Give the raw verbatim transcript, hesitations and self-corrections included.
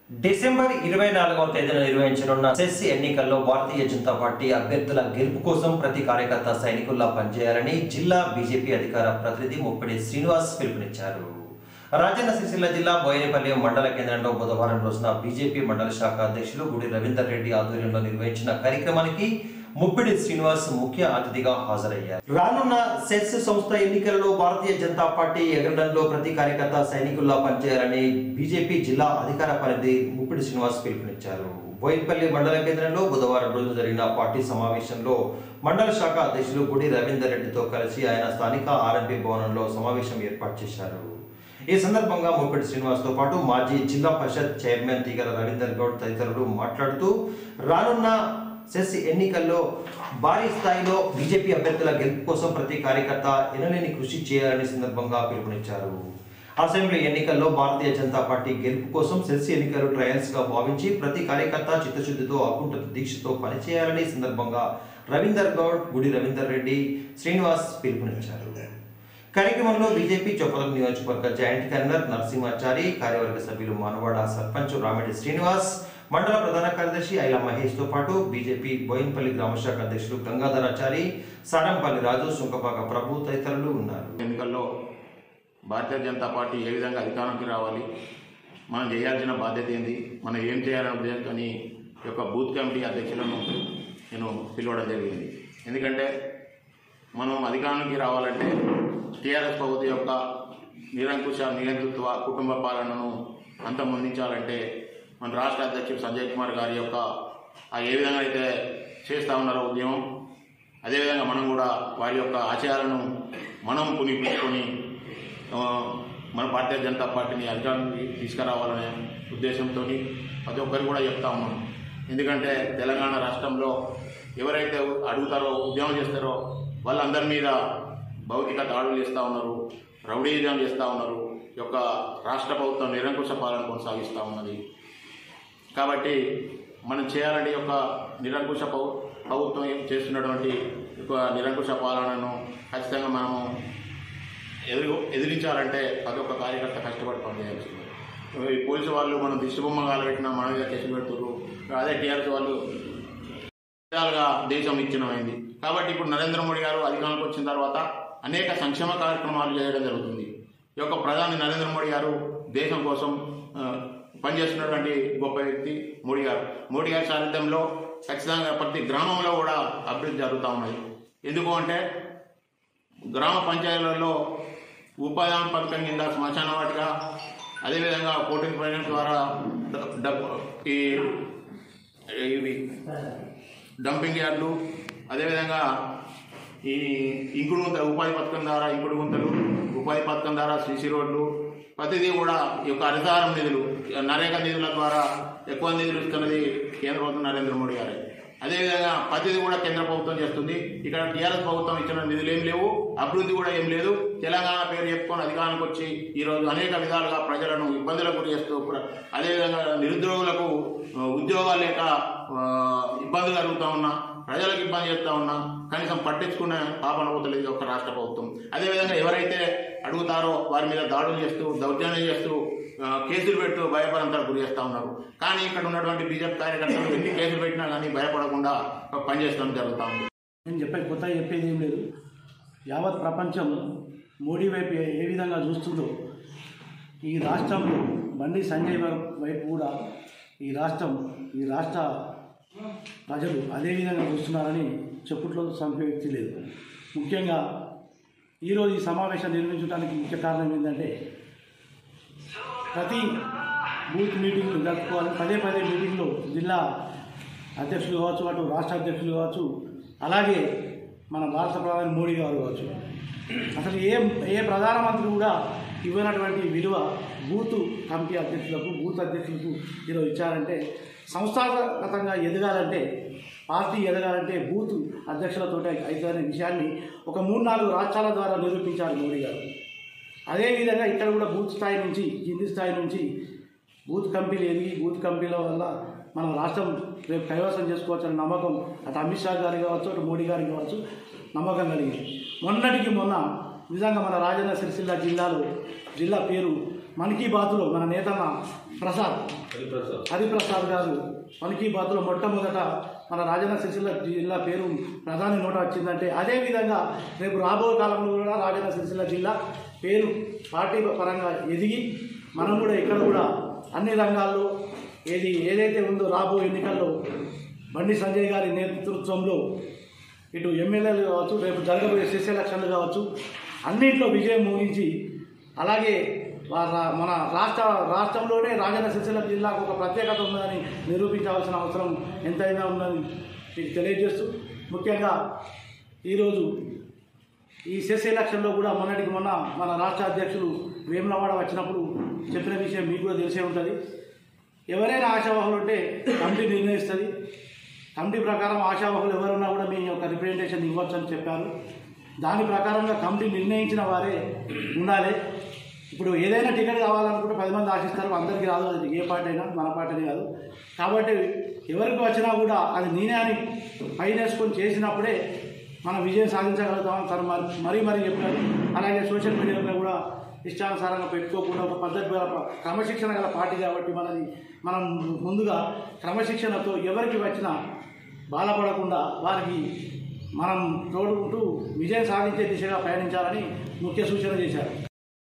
December ఇరవై నాలుగవ తేదీన నిర్వహించనున్న సెస్ ఎన్నికల్లో భారతీయ జనతా పార్టీ అభ్యర్థుల గెలుపు కోసం ప్రతి కార్యకర్త సైనికుల్లా పనిచేయాలని జిల్లా బీజేపీ అధికార ప్రతినిధి ముప్పిడి శ్రీనివాస్ పిలుపునిచ్చారు. రాజన్న సిరిసిల్ల జిల్లా బోయినపల్లి మండల కేంద్రంలో బుధవారం రోజున బీజేపీ మండల శాఖ అధ్యక్షులు గుడి రవీందర్ రెడ్డి ఆధ్వర్యంలో నిర్వహించిన కార్యక్రమానికి ముప్పిడి శ్రీనివాస్ ముఖ్య అతిథిగా హాజరయ్యారు. రానున్న సెస్ సంస్థ ఎన్నికలలో భారతీయ జనతా పార్టీ ఎగరడంలో ప్రతి కార్యకర్త సైనికుల్లా పనిచేయాలని బీజేపీ జిల్లా అధికార ప్రతినిధి ముప్పిడి శ్రీనివాస్ పిలుపునిచ్చారు. బోయినపల్లి మండల కేంద్రంలో బుధవారం రోజు జరిగిన పార్టీ సమావేశంలో మండల శాఖ అధ్యక్షులు గుడి రవీందర్ రెడ్డితో కలిసి ఆయన స్థానిక ఆర్ఎంపీ భవనంలో సమావేశం ఏర్పాటు చేశారు. ఈ సందర్భంగా ముప్పిడి శ్రీనివాస్ తో పాటు మాజీ జిల్లా పరిషత్ చైర్మన్ తీగల రవీందర్ గౌడ్ తదితరులు మాట్లాడుతూ రానున్న సెస్ ఎన్నికల్లో భారీ స్థాయిలో బీజేపీ అభ్యర్థుల గెలుపు కోసం ప్రతి కార్యకర్త ఎనలేని కృషి చేయాలని సందర్భంగా పిలుపునిచ్చారు. అసెంబ్లీ ఎన్నికల్లో భారతీయ జనతా పార్టీ గెలుపు కోసం సెస్ ఎన్నికలు ట్రయల్స్ గా భావించి ప్రతి కార్యకర్త చిత్తశుద్ధితో అకుంఠిత దీక్షతో పనిచేయాలని సందర్భంగా రవీందర్ గౌడ్, గుడి రవీందర్ రెడ్డి, శ్రీనివాస్ పిలుపునిచ్చారు. కార్యక్రమంలో బీజేపీ చొప్పల నియోజకవర్గ జాయింట్ కన్వీనర్ నరసింహాచారి, కార్యవర్గ సభ్యులు మానవాడ సర్పంచ్ రామిడి శ్రీనివాస్, మండల ప్రధాన కార్యదర్శి ఐల మహేష్ తో పాటు బీజేపీ బోయినపల్లి గ్రామశాఖ అధ్యక్షులు గంగాధరాచారి, సారంపల్లి రాజు, సుంకపాక ప్రభు తదితరులు ఉన్నారు. ఎన్నికల్లో భారతీయ జనతా పార్టీ ఏ విధంగా అధికారానికి రావాలి, మనం చేయాల్సిన బాధ్యత ఏంది, మనం ఏం చేయాలనే ఉద్దేశంతో ఈ యొక్క బూత్ కమిటీ అధ్యక్షులను నేను పిలవడం జరిగింది. ఎందుకంటే మనం అధికారానికి రావాలంటే టీఆర్ఎస్ ప్రభుత్వం యొక్క నిరంకుశ నియంతృత్వ కుటుంబ పాలనను అంతమొందించాలంటే మన రాష్ట్ర అధ్యక్షుడు సంజయ్ కుమార్ గారి యొక్క ఆ ఏ విధంగా అయితే చేస్తూ ఉన్నారో ఉద్యమం, అదేవిధంగా మనం కూడా వారి యొక్క ఆశయాలను మనం పునిపించుకొని మన భారతీయ జనతా పార్టీని అధికారానికి తీసుకురావాలనే ఉద్దేశంతో ప్రతి ఒక్కరు కూడా చెప్తా ఉన్నాం. ఎందుకంటే తెలంగాణ రాష్ట్రంలో ఎవరైతే అడుగుతారో ఉద్యమం చేస్తారో వాళ్ళందరి మీద భౌతిక దాడులు చేస్తూ ఉన్నారు, రౌడీజం చేస్తూ ఉన్నారు. ఈ యొక్క రాష్ట్ర ప్రభుత్వం నిరంకుశ పాలన కొనసాగిస్తూ ఉన్నది. కాబట్టి మనం చేయాలంటే ఒక నిరంకుశ ప్రభుత్వం చేస్తున్నటువంటి ఒక నిరంకుశ పాలనను ఖచ్చితంగా మనము ఎదురు ఎదిరించాలంటే ప్రతి ఒక్క కార్యకర్త కష్టపడి పనిచేయాల్సింది. ఈ పోలీసు వాళ్ళు మనం దిష్టిబొమ్మ కాలబెట్టినా మన మీద కేసులు పెడుతున్నారు. అదే టీఆర్ఎస్ వాళ్ళు విధాలుగా దేశం విచ్ఛిన్నమైంది. కాబట్టి ఇప్పుడు నరేంద్ర మోడీ గారు అధికారంలోకి వచ్చిన తర్వాత అనేక సంక్షేమ కార్యక్రమాలు చేయడం జరుగుతుంది. ఈ యొక్క ప్రధాని నరేంద్ర మోడీ గారు దేశం కోసం పనిచేస్తున్నటువంటి గొప్ప వ్యక్తి మోడీ గారు. మోడీ గారి సారథ్యంలో ఖచ్చితంగా ప్రతి గ్రామంలో కూడా అభివృద్ధి జరుగుతూ ఉన్నది. ఎందుకు అంటే గ్రామ పంచాయతీలలో ఉపాధి హామీ పథకం కింద శ్మశాన వాటిక, అదేవిధంగా ఫోర్టీన్ ఫైనాన్స్ ద్వారా డబ్బు ఈ ఇవి డంపింగ్ యార్డులు, అదేవిధంగా ఈ ఇంకుడు గుంతలు ఉపాధి పథకం ద్వారా ఇంకుడు గుంతలు, ఉపాధి పథకం ద్వారా సీసీ రోడ్లు, ప్రతిదీ కూడా ఈ యొక్క హరితహారం నిధులు, నరేగా నిధుల ద్వారా ఎక్కువ నిధులు ఇస్తున్నది కేంద్ర ప్రభుత్వం నరేంద్ర మోడీ గారే. అదేవిధంగా ప్రతిదీ కూడా కేంద్ర ప్రభుత్వం చేస్తుంది. ఇక్కడ టీఆర్ఎస్ ప్రభుత్వం ఇచ్చిన నిధులు ఏం లేవు, అభివృద్ధి కూడా ఏం లేదు. తెలంగాణ పేరు చెప్పుకొని అధికారానికి వచ్చి ఈరోజు అనేక విధాలుగా ప్రజలను ఇబ్బందులకు గురి చేస్తూ, అదేవిధంగా నిరుద్యోగులకు ఉద్యోగాలు లేక ఇబ్బందులు కలుగుతూ ఉన్నా, ప్రజలకు ఇబ్బంది చేస్తూ ఉన్నా కనీసం పట్టించుకునే పాపన పోతలేదు ఒక రాష్ట్ర ప్రభుత్వం. అదేవిధంగా ఎవరైతే అడుగుతారో వారి మీద దాడులు చేస్తూ, దౌర్జన్యం చేస్తూ, కేసులు పెడుతూ భయపడంతారు గురి చేస్తూ ఉన్నారు. కానీ ఇక్కడ ఉన్నటువంటి బీజేపీ కార్యకర్తలు ఎన్ని కేసులు పెట్టినా కానీ భయపడకుండా పనిచేయడం జరుగుతూ ఉంది. నేను చెప్పే కొత్త చెప్పేది ఏం లేదు. యావత్ ప్రపంచం మోడీ వైపు ఏ విధంగా చూస్తుందో ఈ రాష్ట్రంలో బండి సంజయ్ వైపు కూడా ఈ రాష్ట్రం ఈ రాష్ట్ర ప్రజలు అదేవిధంగా చూస్తున్నారని చెప్పుట్లో సంశక్తి లేదు. ముఖ్యంగా ఈరోజు ఈ సమావేశం నిర్వహించడానికి ముఖ్య కారణం ఏంటంటే ప్రతి బూత్ మీటింగ్లు జరుపుకోవాలి. పదే పదే మీటింగ్లో జిల్లా అధ్యక్షులు కావచ్చు, అటు రాష్ట్ర అధ్యక్షులు కావచ్చు, అలాగే మన భారత ప్రధాని మోడీ గారు కావచ్చు, అసలు ఏ ఏ ప్రధానమంత్రి కూడా ఇవ్వనటువంటి విలువ బూత్ కమిటీ అధ్యక్షులకు, బూత్ అధ్యక్షులకు ఈరోజు ఇచ్చారంటే సంస్థాగతంగా ఎదగాలంటే, పార్టీ ఎదగాలంటే బూత్ అధ్యక్షులతో అవుతుందనే విషయాన్ని ఒక మూడు నాలుగు రాష్ట్రాల ద్వారా నిరూపించారు మోడీ గారు. అదేవిధంగా ఇక్కడ కూడా బూత్ స్థాయి నుంచి కింది స్థాయి నుంచి బూత్ కమిటీలు ఎదిగి బూత్ కమిటీల వల్ల మనం రాష్ట్రం రేపు కైవసం చేసుకోవచ్చని నమ్మకం అటు అమిత్ షా గారికి కావచ్చు, అటు మోడీ గారికి కావచ్చు నమ్మకం కలిగింది. మొన్నటికి మొన్న నిజంగా మన రాజన్న సిరిసిల్ల జిల్లాలో జిల్లా పేరు మన్ కీ బాత్లో మన నేతన్న ప్రసాద్ హరిప్రసాద్ గారు మన్ కీ బాత్లో మొట్టమొదట మన రాజన్న సిరిసిల్ల జిల్లా పేరు ప్రధాని నోట వచ్చిందంటే అదేవిధంగా రేపు రాబోయే కాలంలో కూడా రాజన్న సిరిసిల్ల జిల్లా పేరు పార్టీ పరంగా ఎదిగి మనం కూడా ఇక్కడ కూడా అన్ని రంగాల్లో ఏది ఏదైతే ఉందో రాబోయే ఎన్నికల్లో బండి సంజయ్ గారి నేతృత్వంలో ఇటు ఎమ్మెల్యేలు కావచ్చు, రేపు జరగబోయే ఎస్ఎస్ ఎలక్షన్లు కావచ్చు, అన్నింటిలో విజయం ముగించి అలాగే మన రాష్ట్ర రాష్ట్రంలోనే రాజన్న సిరిసిల్ల జిల్లాకు ఒక ప్రత్యేకత ఉందని నిరూపించాల్సిన అవసరం ఎంతైనా ఉందని మీకు తెలియజేస్తూ, ముఖ్యంగా ఈరోజు ఈ సెస్ ఎలక్షన్లో కూడా మొన్నటికి మొన్న మన రాష్ట్ర అధ్యక్షులు వేములవాడ వచ్చినప్పుడు చెప్పిన విషయం మీకు కూడా తెలిసే ఉంటుంది. ఎవరైనా ఆశావాహులు ఉంటే కమిటీ నిర్ణయిస్తుంది. కమిటీ ప్రకారం ఆశావాహులు ఎవరున్నా కూడా మీ యొక్క రిప్రజెంటేషన్ ఇవ్వచ్చు అని చెప్పారు. దాని ప్రకారంగా కమిటీ నిర్ణయించిన వారే ఉండాలి. ఇప్పుడు ఏదైనా టికెట్ కావాలనుకుంటే పది మంది ఆశిస్తారు, అందరికీ రాదు. అది ఏ పార్టీ అయినా మన పార్టీని కాదు. కాబట్టి ఎవరికి వచ్చినా కూడా అది నేనే అని పైన వేసుకొని చేసినప్పుడే మనం విజయం సాధించగలుగుతామని తను మరి మరీ మరీ చెప్పారు. అలాగే సోషల్ మీడియాలో కూడా ఇష్టానుసారంగా పెట్టుకోకుండా ఒక పద్ధతి గల క్రమశిక్షణ గల పార్టీ కాబట్టి మనది మనం ముందుగా క్రమశిక్షణతో ఎవరికి వచ్చినా బాధపడకుండా వారికి మనం తోడుకుంటూ విజయం సాధించే దిశగా పయనించాలని ముఖ్య సూచన చేశారు.